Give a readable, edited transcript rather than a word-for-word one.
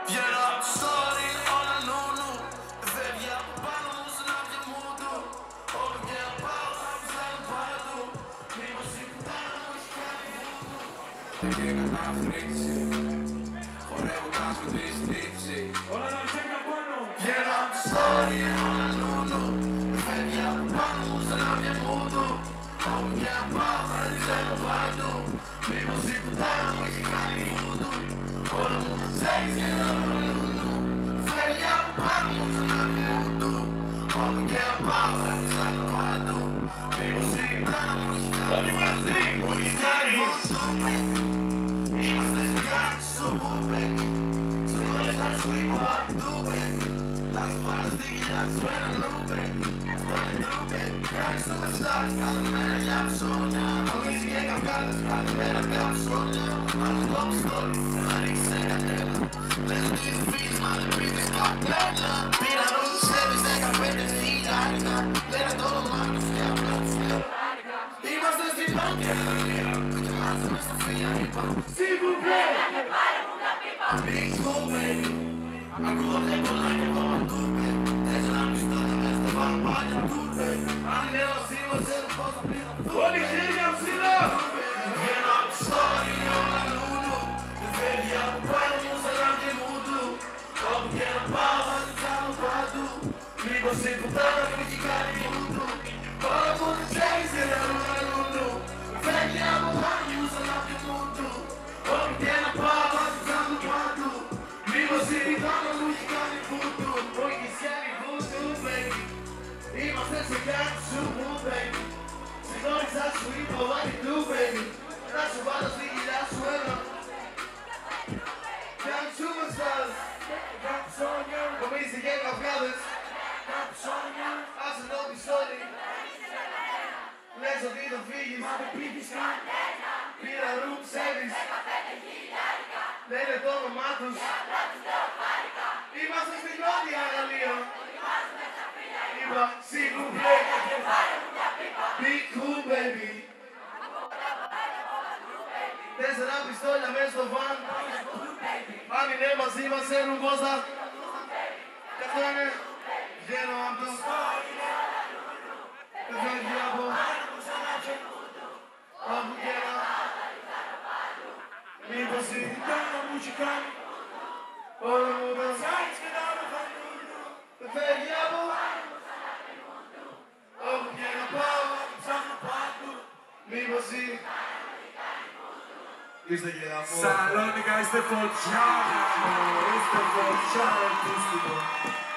Βγαίνω απ' το story, όλα νου-νου. Φεύγει από πάνω μου σαν να βγει VooDoo. Όπου και να πάω θα ψάχνω παντού. Μήπως η πουτάνα μου έχει κάνει VooDoo. Δεν έκανα φρίξη, χορεύοντας με τη στήψη. Όλα να ψάχνω πάνω. Βγαίνω απ' το story, όλα νου-νου. Φεύγει από πάνω μου σαν να βγει VooDoo. Όπου και να πάω θα ψάχνω παντού. Μήπως η πουτάνα μου έχει κάνει VooDoo. Όλα μου τα ξέρεις και να ρολουνού. Φεύγει από πάνω μου σαν να βγει VooDoo. Όπου και να πάω θα ψάχνω παντού. Μήπως η πουτάνα μου έχει κάνει VooDoo. Είμαστε στην κάτω σου baby. Στο δόλες θα σου είπα παντού baby. Να σου πάρω στη κοιλιά σου ένα νου baby. Αυτό είναι true baby. Κάνεις το μεσάρι κάθε μέρα για ψώνια. Νομίζει και καυκάλες κάθε μέρα για ψώνια. Μάλλον το πιστόλι θα ρίξεις σε κατέλα. Λες ότι είναι φίλης μα δεν πίνεις καπέλα. Πήρα ρούτους σέβεις 15 χιλιάρικα. Λένε το όνομά τους και απλά τους λέω. Είμαστε στην Παγκελία. Και μάθαμε στα φίλια είπα. Σίγουρα Big Cool baby. Ακούω δεν πολλά και εγώ παντού baby. Έτσι να πιστώτα μες τα πάνω πάλι του baby. Αν λέω σήμα ξέρω πώς θα πήρα. Όλοι χέρια ψηλά. Βγαίνω απ' το story όλα νου-νου. Φεύγει από πάνω μου σαν να βγει VooDoo. Όπου και να πάω θα την κάνω παντού. Μήπως η πουτάνα μου έχει κάνει VooDoo. Όλα που δεν ξέρεις και να ρολουνού. Φεύγει από πάνω μου σαν να βγει VooDoo. Όπου και να πάω θα την κάνω παντού. Μήπως η πουτάνα μου έχει κάνει VooDoo. Μου έχεις κάνει VooDoo baby. Είμαστε σε κάτι σου baby. Συγγνώμη θα σου είπα what you do baby. Να σου βάλω στη κοιλιά σου ένα. Κάνει superstars. Νομίζει και καυγάδες. Άσε το πιστόλι. Λες ότι θα φύγεις. Μα δεν πήγες κανένα. Πήρα room service. Λένε το όνομά τους. Είμαστε στην νότια Γαλλία. Είπα σίγουρα. Be cool baby. 4 πιστόλια μέσα στο βαν. Αν είναι μαζί μας ξέρουν πώς θα. Και αυτό είναι. Βγαίνω απ' το. Και φεύγει από. Όπου και να. Μήπως η πουτάνα μου έχει κάνει. Όλα μου τα ξέρεις και να με φανούν. Και φεύγει από. Όπου και να πάω. Ψάχνω παντού. Μήπως η. Είστε και να πω. Θεσσαλονίκα είστε φωτιά. Είστε φωτιά, ελπίστικο.